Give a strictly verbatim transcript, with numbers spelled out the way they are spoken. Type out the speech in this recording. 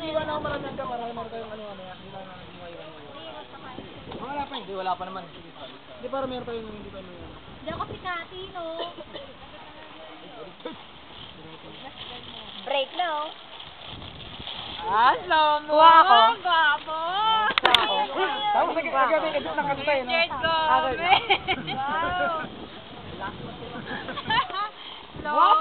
iwan ako marami ang kamara. Meron tayong ano ano yan. Hindi na namin iwan mo. Wala pa hindi. Wala pa naman. Hindi para meron tayong hindi pa naman. Hindi ako si Kati, no? Break na, oh. Ah, slow mo. Kuha ako. Gwapo. Tapos nag-agabi ka dyan ng kanta eh. Richard Gomez. Wow!